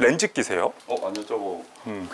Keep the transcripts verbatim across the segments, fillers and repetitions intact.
렌즈 끼세요? 어 아니요 저거 음.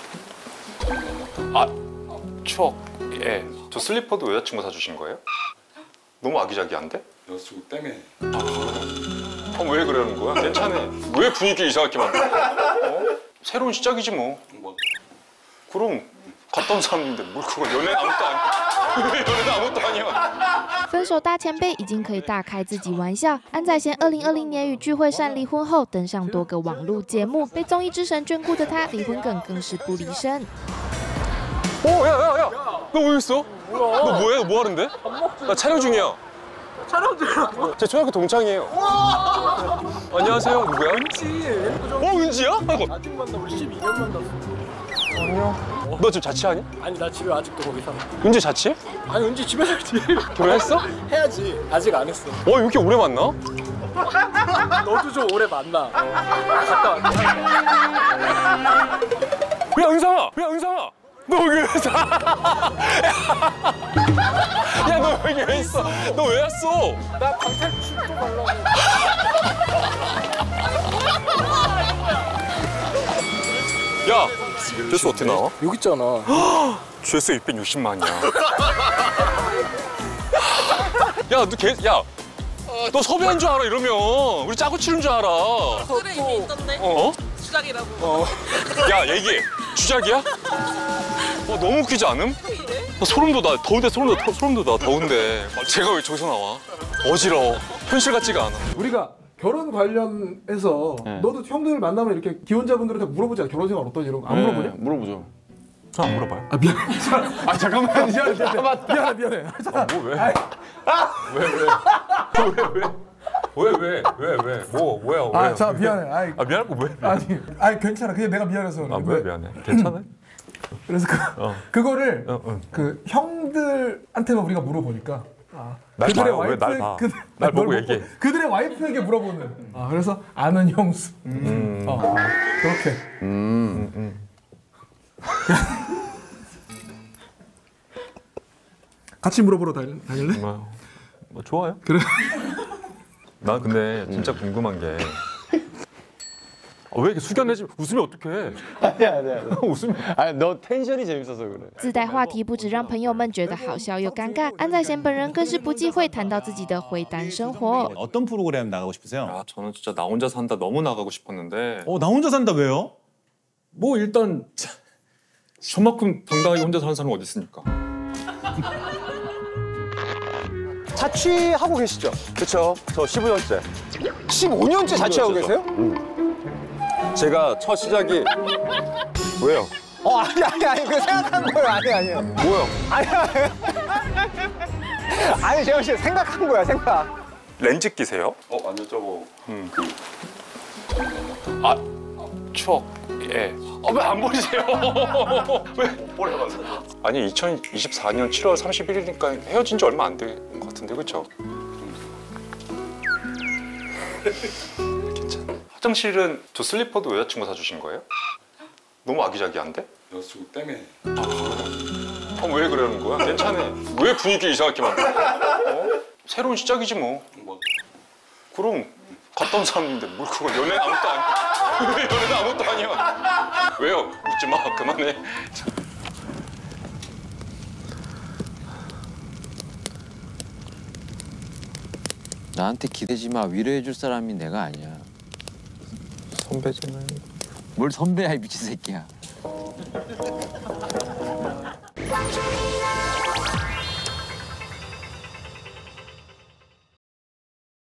아 추억. 예. 저 슬리퍼도 여자친구 사주신 거예요? 너무 아기자기한데? 여자친구 때문에. 아, 왜 그러는 거야? 괜찮아. 왜 분위기 이상하게 만들어? 어? 새로운 시작이지 뭐. 뭐. 그럼 갔다 온 사람인데 뭘 그거 연애 아무것도 아니야. 왜 연애 아무것도 아니야. 分手大前辈已经可以大开自己玩笑。安宰贤二零二零年与聚会善离婚后，登上多个网络节目，被综艺之神眷顾的他，离婚梗更是不离身。 어, 야, 야, 야! 너 왜 있어? 뭐야? 너 뭐해? 너 뭐 하는데? 나 촬영 중이야. 촬영 중이야? 제 초등학교 동창이에요. 안녕하세요. 누구야? 은지. 어, 은지야? 아직 만나 우리 십이 년 만났어. 안녕. 너 지금 자취하니? 아니 나 집에 아직도 거기 살아. 은지 자취해? 아니 은지 집에 살지. 결혼했어? 해야지. 아직 안 했어. 어, 왜 이렇게 오래 만나? 너도 좀 오래 만나. 어. 갔다 왔다. 야, 은상아! 야, 은상아! 너 여기 왜 있어? 야, 너 여기 왜 있어? 너 왜 왔어? 나 방탈 출도 가려고. 야, 조회수 어떻게 나와? 여기 있잖아. 조회수 이백육십만이야. 야, 너 개, 야, 너 섭외한 줄 알아 이러면 우리 짜고 치는 줄 알아. 그래 이미 있던데. 어? 주작이라고. 어. 야, 얘기해. 주작이야? 어, 너무 웃기지 않음? 나 소름 돋아. 더운데 소름 돋아. 소름 돋아. 더운데. 아, 제가 왜 저기서 나와? 어지러워. 현실 같지가 않아. 우리가 결혼 관련해서 네. 너도 형들 만나면 이렇게 기혼자분들한테 물어보잖아. 결혼 생활 어떠니 이런 거 안 네, 물어보냐? 물어보죠. 저 안 물어봐요. 아 미안. 아 잠깐만. 미안해 미안해 미안해 미안해. 아, 뭐 왜? 왜 왜? 왜 왜? 왜 왜? 왜? 뭐 뭐야? 왜? 아 자 미안해. 아이, 아 미안할 거 왜? 아니 아니 괜찮아. 그냥 내가 미안해서. 아 왜 미안해? 괜찮아? 그래서 그, 어. 그거를 어, 어. 그 형들한테만 우리가 물어보니까 아, 날 그들의 봐요. 왜 날 봐? 그, 날 보고 널 얘기해. 그들의 와이프에게 물어보는. 아 그래서 아는 형수. 음. 어, 그렇게. 음. 음. 같이 물어보러 다닐, 다닐래? 뭐, 뭐 좋아요. 그래. 나 근데 진짜 궁금한 게. 아, 왜 이렇게 숙연해지? 웃으면 어떡해? 아니야 아니야. 웃으면. 아니 너 텐션이 재밌어서 그래. 自带话题不止让朋友们觉得好笑又尴尬，安宰贤本人更是不忌讳谈到自己的回单生活。 어떤 프로그램 나가고 싶으세요? 아 저는 진짜 나 혼자 산다 너무 나가고 싶었는데. 어, 나 혼자 산다 왜요? 뭐 일단 자, 저만큼 당당하게 혼자 사는 사람은 어디 있습니까? 자취하고 계시죠? 그렇죠. 저 십오 년째. 십오 년째 자취하고 계세요? 제가 첫 시작이 왜요? 어 아니 아니 아니 그 생각한 거예요. 아니 아니요. 뭐요? 아니 아니. 아니 재현 씨 생각한 거야 생각. 렌즈 끼세요? 어 아니요 저거 음. 아 추억. 예. 아, 왜 안 보이세요? 왜 뭐라고 하세요? 아니 이천이십사 년 칠월 삼십일이니까 헤어진 지 얼마 안 된 것 같은데 그렇죠? 괜찮아. 화장실은 저 슬리퍼도 여자친구 사주신 거예요? 너무 아기자기한데? 여자친구 때문에. 아, 왜 그러는 거야? 괜찮아. 왜 분위기 이상하게 만들어? 어? 새로운 시작이지 뭐. 뭐. 그럼 갔다 온 사람인데 뭘 그거 연애 아무것도 아니야. 왜 연애 아무것도 아니야. 왜요? 웃지 마. 그만해. 나한테 기대지 마. 위로해줄 사람이 내가 아니야. 선배잖아요. 뭘 선배야 이 미친 새끼야.